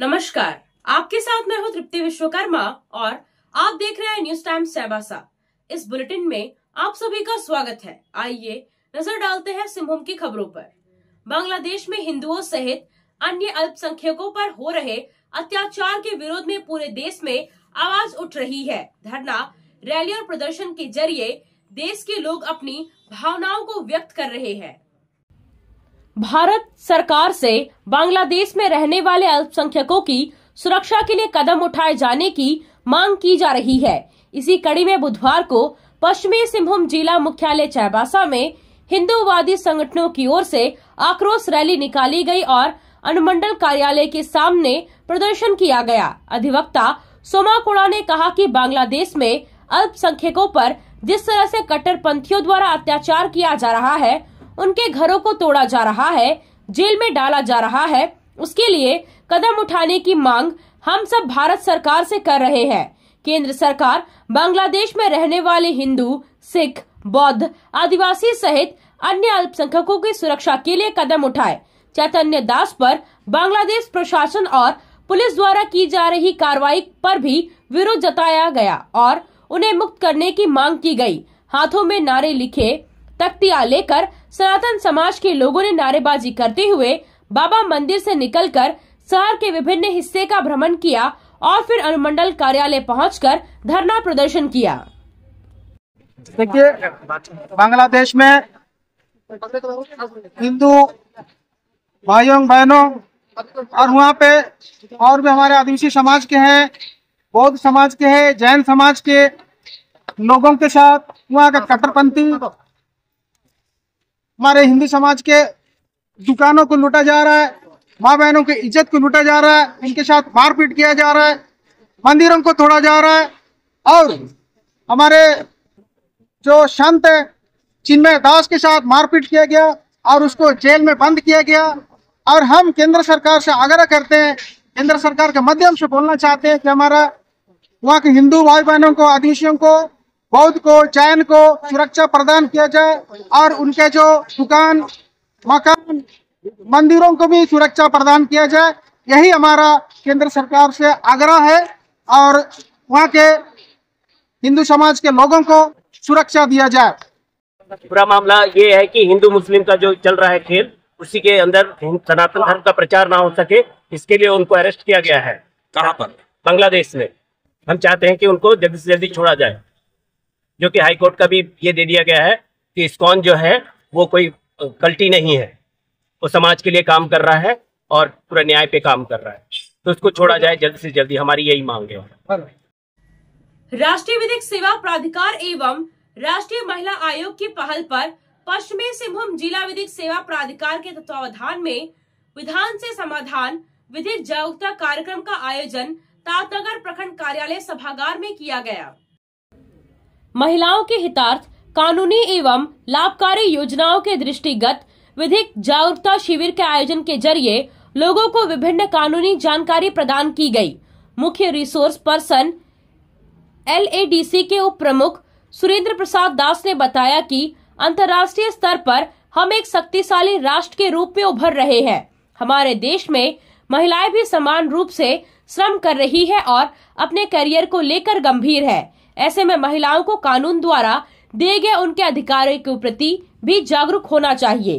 नमस्कार, आपके साथ मैं हूं तृप्ति विश्वकर्मा और आप देख रहे हैं न्यूज टाइम चाईबासा। इस बुलेटिन में आप सभी का स्वागत है। आइए नजर डालते हैं सिंहभूम की खबरों पर। बांग्लादेश में हिंदुओं सहित अन्य अल्पसंख्यकों पर हो रहे अत्याचार के विरोध में पूरे देश में आवाज उठ रही है। धरना, रैली और प्रदर्शन के जरिए देश के लोग अपनी भावनाओं को व्यक्त कर रहे हैं। भारत सरकार से बांग्लादेश में रहने वाले अल्पसंख्यकों की सुरक्षा के लिए कदम उठाए जाने की मांग की जा रही है। इसी कड़ी में बुधवार को पश्चिमी सिंहभूम जिला मुख्यालय चाईबासा में हिंदूवादी संगठनों की ओर से आक्रोश रैली निकाली गई और अनुमंडल कार्यालय के सामने प्रदर्शन किया गया। अधिवक्ता सोमा कोड़ा ने कहा कि बांग्लादेश में अल्पसंख्यकों पर जिस तरह से कट्टरपंथियों द्वारा अत्याचार किया जा रहा है, उनके घरों को तोड़ा जा रहा है, जेल में डाला जा रहा है, उसके लिए कदम उठाने की मांग हम सब भारत सरकार से कर रहे हैं। केंद्र सरकार बांग्लादेश में रहने वाले हिंदू, सिख, बौद्ध, आदिवासी सहित अन्य अल्पसंख्यकों की सुरक्षा के लिए कदम उठाए। चैतन्य दास पर बांग्लादेश प्रशासन और पुलिस द्वारा की जा रही कार्रवाई पर भी विरोध जताया गया और उन्हें मुक्त करने की मांग की गई। हाथों में नारे लिखे तख्तियां लेकर सनातन समाज के लोगों ने नारेबाजी करते हुए बाबा मंदिर से निकलकर शहर के विभिन्न हिस्से का भ्रमण किया और फिर अनुमंडल कार्यालय पहुंचकर धरना प्रदर्शन किया। देखिए, बांग्लादेश में हिंदू भाइयों बहनों और वहाँ पे और भी हमारे आदिवासी समाज के हैं, बौद्ध समाज के हैं, जैन समाज के लोगों के साथ वहाँ का कट्टरपंथी हमारे हिंदू समाज के दुकानों को लूटा जा रहा है, माँ बहनों की इज्जत को लूटा जा रहा है, इनके साथ मारपीट किया जा रहा है, मंदिरों को तोड़ा जा रहा है और हमारे जो संत चिन्मय दास के साथ मारपीट किया गया और उसको जेल में बंद किया गया। और हम केंद्र सरकार से आग्रह करते हैं, केंद्र सरकार के माध्यम से बोलना चाहते हैं कि हमारा वहाँ के हिंदू भाई बहनों को, आदिवासियों को, बौद्ध को, जैन को सुरक्षा प्रदान किया जाए और उनके जो दुकान, मकान, मंदिरों को भी सुरक्षा प्रदान किया जाए। यही हमारा केंद्र सरकार से आग्रह है और वहाँ के हिंदू समाज के लोगों को सुरक्षा दिया जाए। पूरा मामला ये है कि हिंदू मुस्लिम का जो चल रहा है खेल, उसी के अंदर सनातन धर्म का प्रचार ना हो सके, इसके लिए उनको अरेस्ट किया गया है। कहाँ पर? बांग्लादेश में। हम चाहते हैं कि उनको जल्दी से जल्दी छोड़ा जाए, जो कि हाई कोर्ट का भी ये दे दिया गया है कि इस्कॉन जो है वो कोई कल्टी नहीं है, वो समाज के लिए काम कर रहा है और पूरा न्याय पे काम कर रहा है, तो उसको छोड़ा जाए जल्दी से जल्दी। हमारी यही मांग है। राष्ट्रीय विधिक सेवा प्राधिकार एवं राष्ट्रीय महिला आयोग की पहल पर पश्चिमी सिंहभूम जिला विधिक सेवा प्राधिकार के तत्वावधान में विधान से समाधान विधिक जागरूकता कार्यक्रम का आयोजन तातनगर प्रखंड कार्यालय सभागार में किया गया। महिलाओं के हितार्थ कानूनी एवं लाभकारी योजनाओं के दृष्टिगत विधिक जागरूकता शिविर के आयोजन के जरिए लोगों को विभिन्न कानूनी जानकारी प्रदान की गई। मुख्य रिसोर्स पर्सन LADC के उप प्रमुख सुरेंद्र प्रसाद दास ने बताया कि अंतर्राष्ट्रीय स्तर पर हम एक शक्तिशाली राष्ट्र के रूप में उभर रहे हैं। हमारे देश में महिलाएं भी समान रूप से श्रम कर रही है और अपने करियर को लेकर गंभीर है। ऐसे में महिलाओं को कानून द्वारा दिए गए उनके अधिकारों के प्रति भी जागरूक होना चाहिए।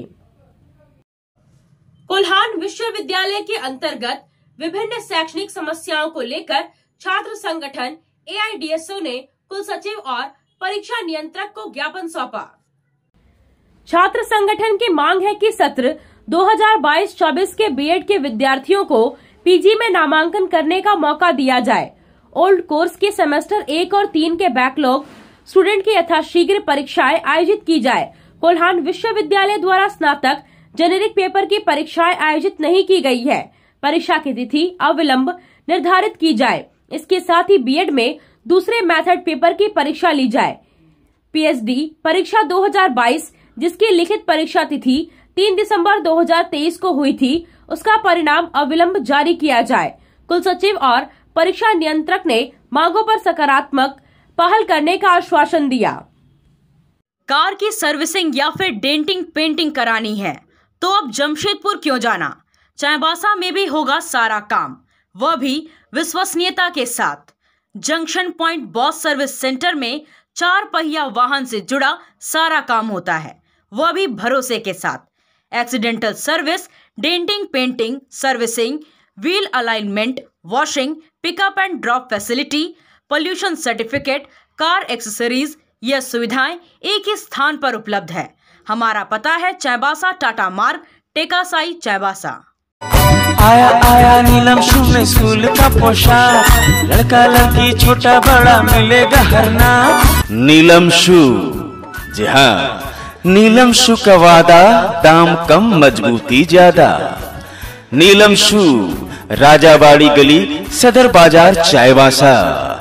कोल्हान विश्वविद्यालय के अंतर्गत विभिन्न शैक्षणिक समस्याओं को लेकर छात्र संगठन AIDSO ने कुल सचिव और परीक्षा नियंत्रक को ज्ञापन सौंपा। छात्र संगठन की मांग है कि सत्र 2022-24 के B.Ed के विद्यार्थियों को PG में नामांकन करने का मौका दिया जाए। ओल्ड कोर्स के सेमेस्टर 1 और 3 के बैकलॉग स्टूडेंट की यथाशीघ्र परीक्षाएं आयोजित की जाए। कोल्हान विश्वविद्यालय द्वारा स्नातक जेनेरिक पेपर की परीक्षाएं आयोजित नहीं की गई है। परीक्षा की तिथि अविलंब निर्धारित की जाए। इसके साथ ही B.Ed में दूसरे मेथड पेपर की परीक्षा ली जाए। PhD परीक्षा 2022 जिसकी लिखित परीक्षा तिथि 3 दिसंबर 2023 को हुई थी, उसका परिणाम अविलंब जारी किया जाए। कुल सचिव और परीक्षा नियंत्रक ने मांगों पर सकारात्मक पहल करने का आश्वासन दिया। कार की सर्विसिंग या फिर डेंटिंग पेंटिंग करानी है तो अब जमशेदपुर क्यों जाना, चाईबासा में भी होगा सारा काम। वह भी विश्वसनीयता के साथ। Junction point boss service centre में 4 पहिया वाहन से जुड़ा सारा काम होता है, वह भी भरोसे के साथ। Accidental service, denting, painting, servicing, wheel alignment, washing, pickup and drop facility, pollution certificate, car accessories, यह सुविधाएं एक ही स्थान पर उपलब्ध है। हमारा पता है चाईबासा टाटा मार्ग, टेकासाई, चाईबासा। आया आया नीलम शू में स्कूल का पोशाक, लड़का लड़की छोटा बड़ा मिलेगा हर नाम। नीलम शू, जी हाँ, नीलम शू का वादा, दाम कम मजबूती ज्यादा। नीलम शू, राजाबाड़ी गली, सदर बाजार, चाईबासा।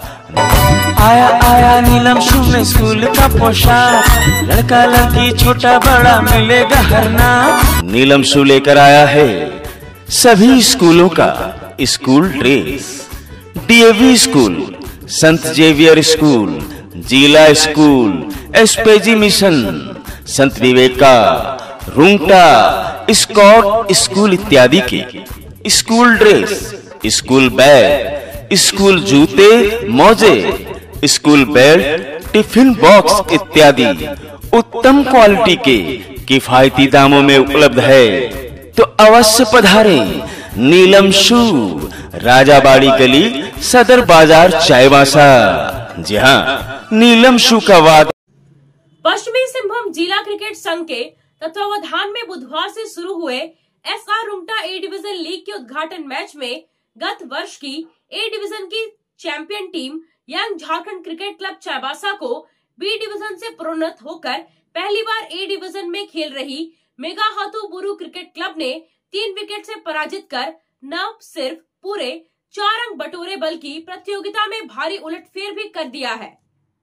आया आया नीलम शू में स्कूल का पोशाक, लड़का लड़की छोटा बड़ा मिलेगा हर नाम। नीलम शू लेकर आया है सभी स्कूलों का स्कूल ड्रेस। डीएवी स्कूल, संत जेवियर स्कूल, जिला स्कूल, एसपीजी मिशन, संत विवेका, रुंगटा, स्कॉट स्कूल इत्यादि के school dress, school bag, school जूते, मोजे, स्कूल बेल्ट, टिफिन बॉक्स इत्यादि उत्तम क्वालिटी के किफायती दामों में उपलब्ध है। तो अवश्य पधारें। नीलम शू, राजाबाड़ी गली, सदर बाजार, चाईबासा। जी हाँ, नीलम शू का वादा। पश्चिमी सिंहभूम जिला क्रिकेट संघ के तत्वावधान में बुधवार से शुरू हुए SR Rungta A division league के उद्घाटन मैच में गत वर्ष की ए डिवीजन की champion team young Jharkhand cricket club Chaibasa को बी डिवीजन से प्रोन्नत होकर पहली बार ए डिवीजन में खेल रही mega Hathu Buru cricket club ने 3 विकेट से पराजित कर न सिर्फ पूरे 4 अंक बटोरे बल्कि प्रतियोगिता में भारी उलटफेर भी कर दिया है।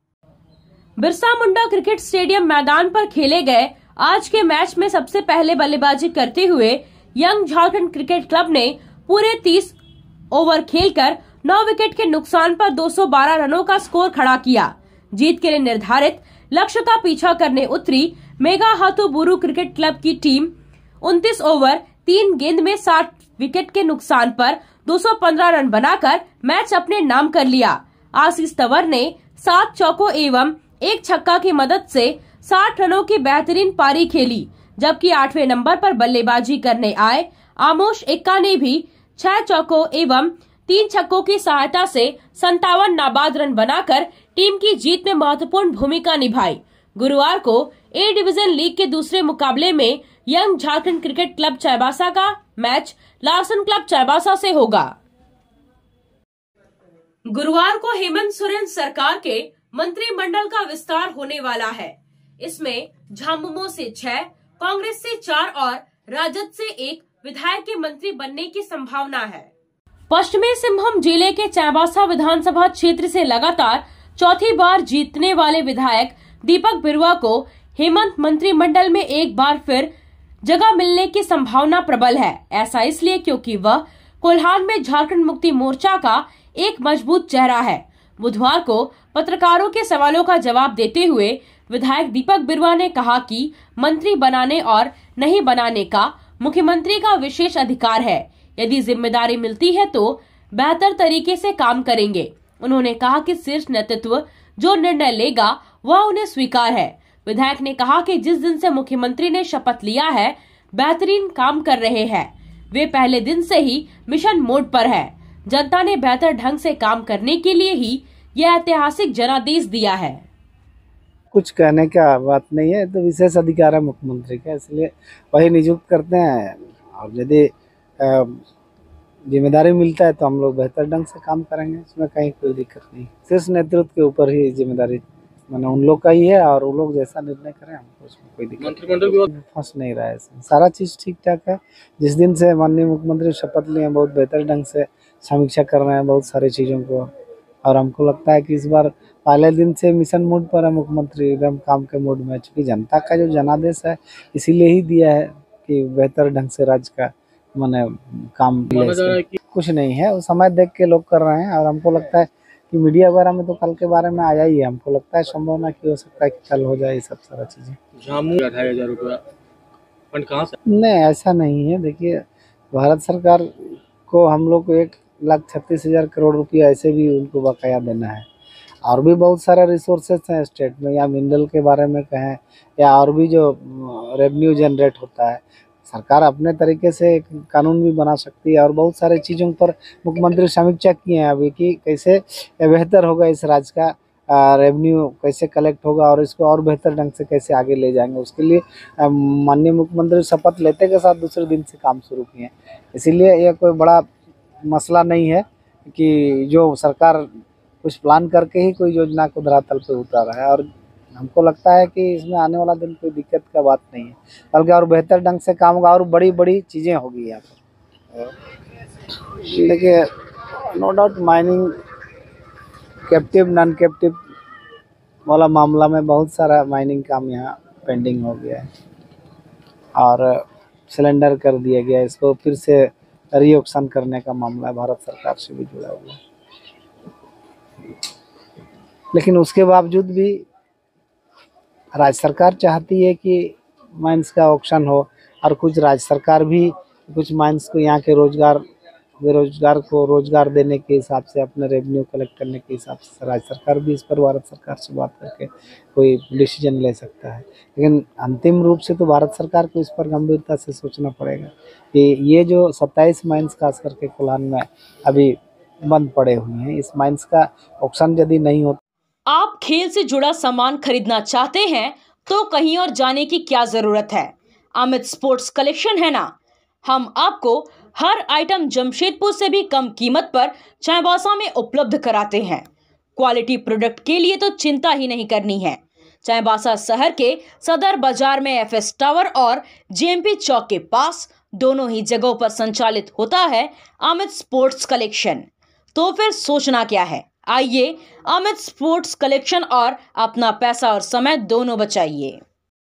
बिरसा मुंडा क्रिकेट स्टेडियम मैदान पर खेले गए आज के मैच में सबसे पहले बल्लेबाजी करते हुए यंग झारखंड क्रिकेट क्लब ने पूरे 30 ओवर खेलकर 9 विकेट के नुकसान पर 212 रनों का स्कोर खड़ा किया। जीत के लिए निर्धारित लक्ष्य का पीछा करने उतरी mega Hathu Buru cricket club की टीम 29 ओवर 3 गेंद में 60 विकेट के नुकसान पर 215 रन बनाकर मैच अपने नाम कर लिया। आशीष तंवर ने 7 चौकों एवं 1 छक्का की मदद से 60 रनों की बेहतरीन पारी खेली, जबकि 8वें नंबर पर बल्लेबाजी करने आए आमोश एक्का ने भी 6 चौकों एवं 3 छक्कों की सहायता से 57 नाबाद रन बनाकर टीम की जीत में महत्वपूर्ण भूमिका निभाई। गुरुवार को ए डिवीजन लीग के दूसरे मुकाबले में young Jharkhand cricket club Chaibasa का मैच लार्सन क्लब चाईबासा से होगा। गुरुवार को हेमंत सोरेन सरकार के मंत्रिमंडल का विस्तार होने वाला है। इसमें झामुमो से 6, कांग्रेस से 4 और राजद से 1 विधायक के मंत्री बनने की संभावना है। पश्चिमी सिंहभूम जिले के चाईबासा विधानसभा क्षेत्र से लगातार चौथी बार जीतने वाले विधायक दीपक बिरुआ को हेमंत मंत्रिमंडल में एक बार फिर जगह मिलने की संभावना प्रबल है। ऐसा इसलिए क्योंकि वह कोल्हान में झारखंड मुक्ति मोर्चा का एक मजबूत चेहरा है। बुधवार को पत्रकारों के सवालों का जवाब देते हुए विधायक दीपक बिरुआ ने कहा कि मंत्री बनाने और नहीं बनाने का मुख्यमंत्री का विशेष अधिकार है। यदि जिम्मेदारी मिलती है तो बेहतर तरीके से काम करेंगे। उन्होंने कहा कि शीर्ष नेतृत्व जो निर्णय लेगा वह उन्हें स्वीकार है। विधायक ने कहा कि जिस दिन से मुख्यमंत्री ने शपथ लिया है बेहतरीन काम कर रहे हैं। वे पहले दिन से ही मिशन मोड पर है। जनता ने बेहतर ढंग से काम करने के लिए ही यह ऐतिहासिक जनादेश दिया है। कुछ कहने का बात नहीं है, तो विशेष अधिकार है मुख्यमंत्री का, इसलिए वही नियुक्त करते हैं। और यदि जिम्मेदारी मिलता है तो हम लोग बेहतर ढंग से काम करेंगे, इसमें कहीं कोई दिक्कत नहीं। शीर्ष नेतृत्व के ऊपर ही जिम्मेदारी मैंने उन लोग का ही है, और वो लोग जैसा निर्णय करें हमको उसमें कोई दिक्कत नहीं। फंस नहीं रहा है, सारा चीज़ ठीक ठाक है। जिस दिन से माननीय मुख्यमंत्री शपथ लिए हैं बहुत बेहतर ढंग से समीक्षा कर रहे हैं बहुत सारी चीज़ों को, और हमको लगता है कि इस बार पहले दिन से मिशन मोड पर है मुख्यमंत्री, एकदम काम के मोड में। चूँकि जनता का जो जनादेश है इसीलिए ही दिया है कि बेहतर ढंग से राज्य का मैंने काम कुछ नहीं है, वो समय देख के लोग कर रहे हैं। और हमको लगता है कि मीडिया वगैरह में तो कल के बारे में आया ही है। हमको लगता है संभावना की हो सकता है कि कल हो जाए ये सब सारा चीज़ें। 28,000 रुपया फंड कहाँ से? नहीं, ऐसा नहीं है। देखिए, भारत सरकार को हम लोग को एक 1,36,000 करोड़ रुपया ऐसे भी उनको बकाया देना है। और भी बहुत सारे रिसोर्सेस हैं स्टेट में, या मिनरल के बारे में कहें या और भी जो रेवेन्यू जनरेट होता है, सरकार अपने तरीके से एक कानून भी बना सकती है। और बहुत सारे चीज़ों पर मुख्यमंत्री समीक्षा किए हैं अभी कि कैसे बेहतर होगा इस राज्य का रेवेन्यू, कैसे कलेक्ट होगा और इसको और बेहतर ढंग से कैसे आगे ले जाएंगे। उसके लिए माननीय मुख्यमंत्री शपथ लेते के साथ दूसरे दिन से काम शुरू किए हैं। इसीलिए यह कोई बड़ा मसला नहीं है कि जो सरकार कुछ प्लान करके ही कोई योजना को धरातल पे उतारा है। और हमको लगता है कि इसमें आने वाला दिन कोई दिक्कत का बात नहीं है, बल्कि और बेहतर ढंग से काम होगा और बड़ी बड़ी चीज़ें होगी यहाँ पर। देखिए, no doubt mining captive non captive वाला मामला में बहुत सारा माइनिंग काम यहाँ पेंडिंग हो गया है और सिलेंडर कर दिया गया है। इसको फिर से रीऑक्शन करने का मामला भारत सरकार से भी जुड़ा हुआ है। लेकिन उसके बावजूद भी राज्य सरकार चाहती है कि माइंस का ऑक्शन हो, और कुछ राज्य सरकार भी कुछ माइंस को यहाँ के बेरोजगार को रोजगार देने के हिसाब से, अपने रेवेन्यू कलेक्ट करने के हिसाब से राज्य सरकार भी इस पर भारत सरकार से बात करके कोई डिसीजन ले सकता है। लेकिन अंतिम रूप से तो भारत सरकार को इस पर गंभीरता से सोचना पड़ेगा कि ये जो 27 माइंस खास करके कोल्हान में अभी बंद पड़े हुए हैं, इस माइंस का ऑक्शन यदि नहीं होता। आप खेल से जुड़ा सामान खरीदना चाहते हैं तो कहीं और जाने की क्या जरूरत है, अमित स्पोर्ट्स कलेक्शन है ना। हम आपको हर आइटम जमशेदपुर से भी कम कीमत पर चाईबासा में उपलब्ध कराते हैं। क्वालिटी प्रोडक्ट के लिए तो चिंता ही नहीं करनी है। चाईबासा शहर के सदर बाजार में एफएस टावर और जेएमपी चौक के पास दोनों ही जगहों पर संचालित होता है अमित स्पोर्ट्स कलेक्शन। तो फिर सोचना क्या है, आइए अमित स्पोर्ट्स कलेक्शन और अपना पैसा और समय दोनों बचाइए।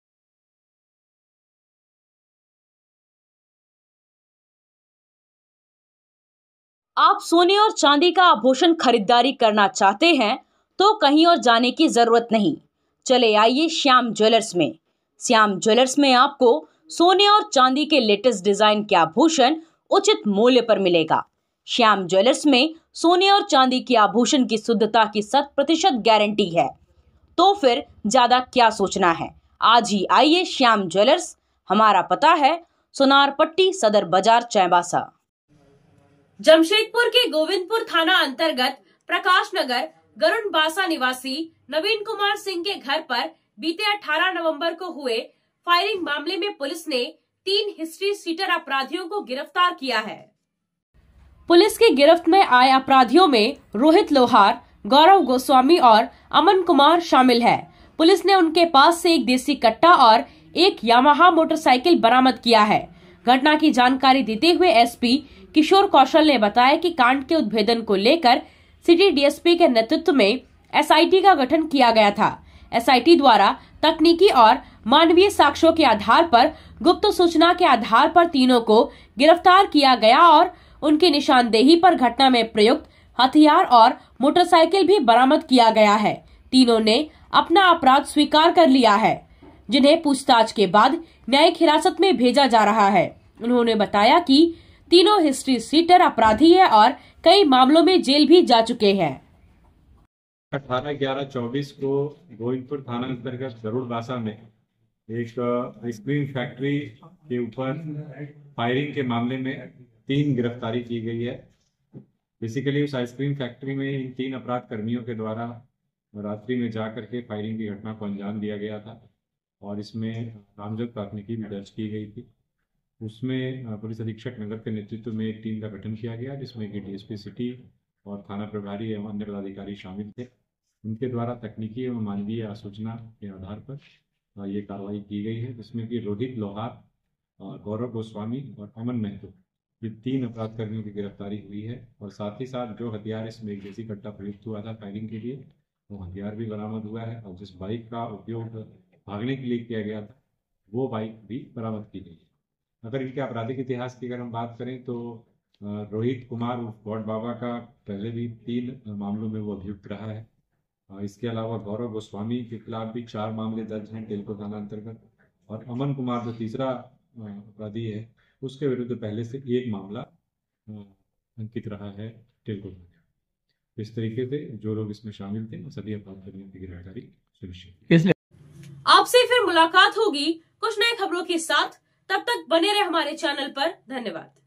आप सोने और चांदी का आभूषण खरीदारी करना चाहते हैं तो कहीं और जाने की जरूरत नहीं। चले आइए श्याम ज्वेलर्स में। श्याम ज्वेलर्स में आपको सोने और चांदी के लेटेस्ट डिजाइन के आभूषण उचित मूल्य पर मिलेगा। श्याम ज्वेलर्स में सोने और चांदी के आभूषण की शुद्धता की 100% गारंटी है। तो फिर ज्यादा क्या सोचना है, आज ही आइए श्याम ज्वेलर्स। हमारा पता है सोनार पट्टी, सदर बाजार, चाईबासा। जमशेदपुर के गोविंदपुर थाना अंतर्गत प्रकाश नगर गरुड़बासा निवासी नवीन कुमार सिंह के घर पर बीते 18 नवंबर को हुए फायरिंग मामले में पुलिस ने 3 हिस्ट्री सीटर अपराधियों को गिरफ्तार किया है। पुलिस की गिरफ्त में आए अपराधियों में रोहित लोहार, गौरव गोस्वामी और अमन कुमार शामिल है। पुलिस ने उनके पास से एक देसी कट्टा और एक यामाहा मोटरसाइकिल बरामद किया है। घटना की जानकारी देते हुए एसपी किशोर कौशल ने बताया कि कांड के उद्भेदन को लेकर सिटी डीएसपी के नेतृत्व में एसआईटी का गठन किया गया था। एसआईटी द्वारा तकनीकी और मानवीय साक्ष्यों के आधार पर गुप्त सूचना के आधार पर तीनों को गिरफ्तार किया गया और उनकी निशानदेही पर घटना में प्रयुक्त हथियार और मोटरसाइकिल भी बरामद किया गया है। तीनों ने अपना अपराध स्वीकार कर लिया है, जिन्हें पूछताछ के बाद न्यायिक हिरासत में भेजा जा रहा है। उन्होंने बताया कि तीनों हिस्ट्री सीटर अपराधी है और कई मामलों में जेल भी जा चुके हैं। 18/11/24 को गोविंदपुर थाना अंतर्गत गरुड़बासा में एक आइसक्रीम फैक्ट्री के ऊपर फायरिंग के मामले में 3 गिरफ्तारी की गई है। बेसिकली उस आइसक्रीम फैक्ट्री में इन 3 अपराध कर्मियों के द्वारा रात्रि में जाकर के फायरिंग की घटना को अंजाम दिया गया था और इसमें नामजद प्राथमिकी भी दर्ज की गई थी। उसमें पुलिस अधीक्षक नगर के नेतृत्व में एक टीम का गठन किया गया, जिसमें कि डीएसपी सिटी और थाना प्रभारी एवं अन्य पदाधिकारी शामिल थे। उनके द्वारा तकनीकी एवं मानवीय सूचना के आधार पर ये कार्रवाई की गई है, जिसमें कि रोहित लोहार, गौरव गोस्वामी और अमन महतो, ये 3 अपराध कर्मियों की गिरफ्तारी हुई है। और साथ ही साथ जो हथियार इसमें एक देसी कट्टा प्रयुक्त हुआ था फायरिंग के लिए, वो हथियार भी बरामद हुआ है और जिस बाइक का उपयोग भागने के लिए किया गया था वो बाइक भी बरामद की गई है। अगर इनके आपराधिक इतिहास की अगर हम बात करें तो रोहित कुमार गौड बाबा का पहले भी 3 मामलों में वो अभियुक्त रहा है। इसके अलावा गौरव गोस्वामी के खिलाफ भी 4 मामले दर्ज हैं टेलको थाना अंतर्गत, और अमन कुमार जो तीसरा अपराधी है उसके विरुद्ध पहले से 1 मामला अंकित रहा है टेलको थाना। इस तरीके से जो लोग इसमें शामिल थे सभी अपराधियों की गिरफ्तारी सुनिश्चित। आपसे फिर मुलाकात होगी कुछ नए खबरों के साथ, तब तक बने रहे हमारे चैनल पर। धन्यवाद।